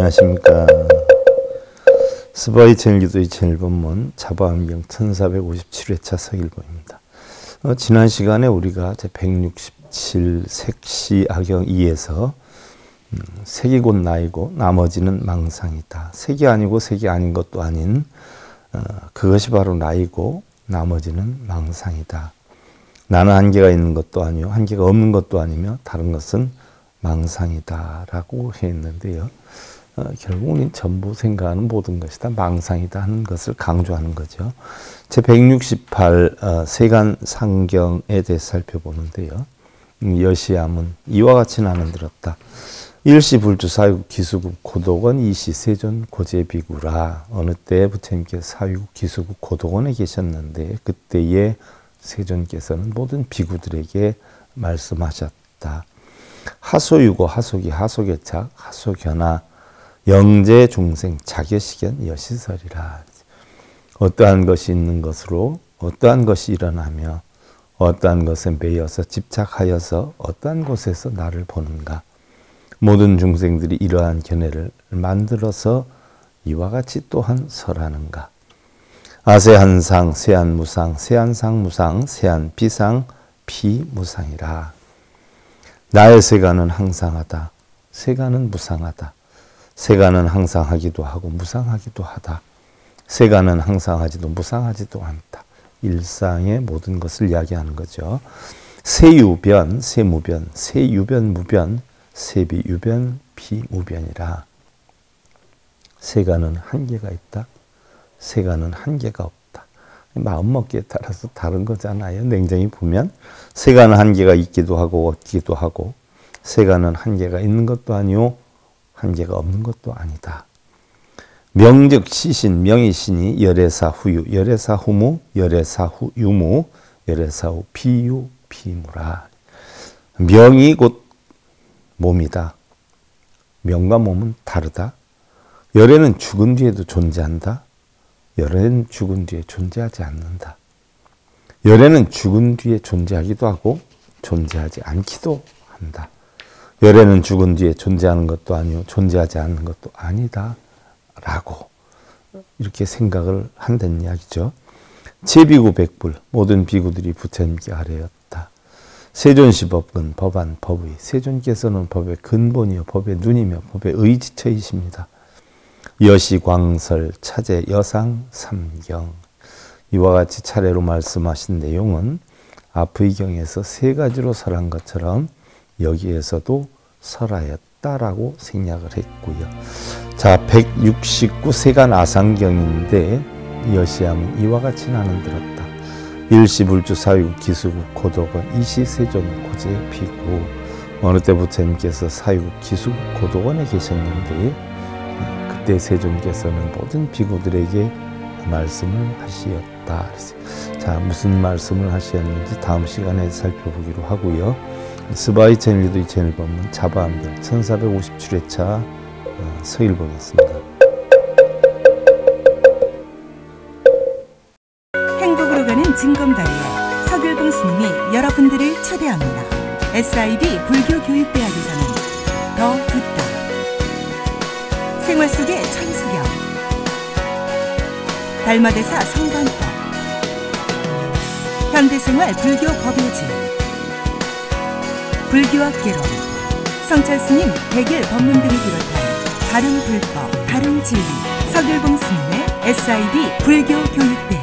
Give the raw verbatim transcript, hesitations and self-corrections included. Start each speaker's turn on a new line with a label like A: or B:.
A: 안녕하십니까. 스바이 채널 기도의 채널 본문 자바암경 천사백오십칠 회차 서길보입니다. 어, 지난 시간에 우리가 제백육십칠 색시 악영 이에서 음, 색이 곧 나이고 나머지는 망상이다. 색이 아니고 색이 아닌 것도 아닌 어, 그것이 바로 나이고 나머지는 망상이다. 나는 한계가 있는 것도 아니요 한계가 없는 것도 아니며 다른 것은 망상이다 라고 했는데요. 어, 결국은 전부 생각하는 모든 것이 다 망상이다 하는 것을 강조하는 거죠. 제백육십팔 어, 세간상경에 대해 살펴보는데요. 음, 여시암은 이와 같이 나는 들었다. 일시 불주 사유국 기수국 고독원 이시 세존 고제비구라. 어느 때 부처님께서 사유국 기수국 고독원에 계셨는데 그때에 세존께서는 모든 비구들에게 말씀하셨다. 하소유고 하소기 하소개착 하소견화 영재 중생 자결시견 여시설이라. 어떠한 것이 있는 것으로 어떠한 것이 일어나며 어떠한 것에 매여서 집착하여서 어떠한 곳에서 나를 보는가. 모든 중생들이 이러한 견해를 만들어서 이와 같이 또한 설하는가. 아세한상 세한무상 세한상무상 세한비상 비무상이라. 나의 세간은 항상하다. 세간은 무상하다. 세간은 항상하기도 하고 무상하기도 하다. 세간은 항상하지도 무상하지도 않다. 일상의 모든 것을 이야기하는 거죠. 세유변, 세무변, 세유변, 무변, 세비유변, 비무변이라. 세간은 한계가 있다. 세간은 한계가 없다. 마음먹기에 따라서 다른 거잖아요. 냉정히 보면 세간은 한계가 있기도 하고 없기도 하고 세간은 한계가 있는 것도 아니요 한계가 없는 것도 아니다. 명즉 시신 명의신이 열애사 후유 열애사 후무 열애사 후 유무 열애사 후 비유 비무라. 명이 곧 몸이다. 명과 몸은 다르다. 열애는 죽은 뒤에도 존재한다. 열애는 죽은 뒤에 존재하지 않는다. 열애는 죽은 뒤에 존재하기도 하고 존재하지 않기도 한다. 열애는 죽은 뒤에 존재하는 것도 아니요 존재하지 않는 것도 아니다 라고 이렇게 생각을 한다는 이야기죠. 제비구 백불 모든 비구들이 부처님께 아뢰었다. 세존시법근 법안 법의. 세존께서는 법의 근본이요 법의 눈이며 법의 의지처이십니다. 여시광설 차제 여상 삼경. 이와 같이 차례로 말씀하신 내용은 앞의 경에서 세 가지로 설한 것처럼 여기에서도 설하였다라고 생략을 했고요. 자, 백육십구 세간 아상경인데 여시암은 이와 같이 나는 들었다. 일시불주 사유국 기수국 고독원 이시세존 고제비구. 어느 때 부처님께서 사유국 기수국 고독원에 계셨는데 그때 세존께서는 모든 비구들에게 말씀을 하시었다. 자, 무슨 말씀을 하셨는지 다음 시간에 살펴보기로 하고요. 스바이 채널 기도의 채널 본문 자바암경 천사백오십칠 회차 서일보겠습니다.
B: 행복으로 가는 징검다리에 서길봉 스님이 여러분들을 초대합니다. 에스아이비 불교교육대학에서는 더 듣다, 생활 속의 천수경, 달마대사 성관법, 현대생활 불교 법요지, 불교학 개론, 성찰스님 백일 법문 등을 비롯한 다른 불법, 다른 진리, 서길봉 스님의 에스아이비 불교교육대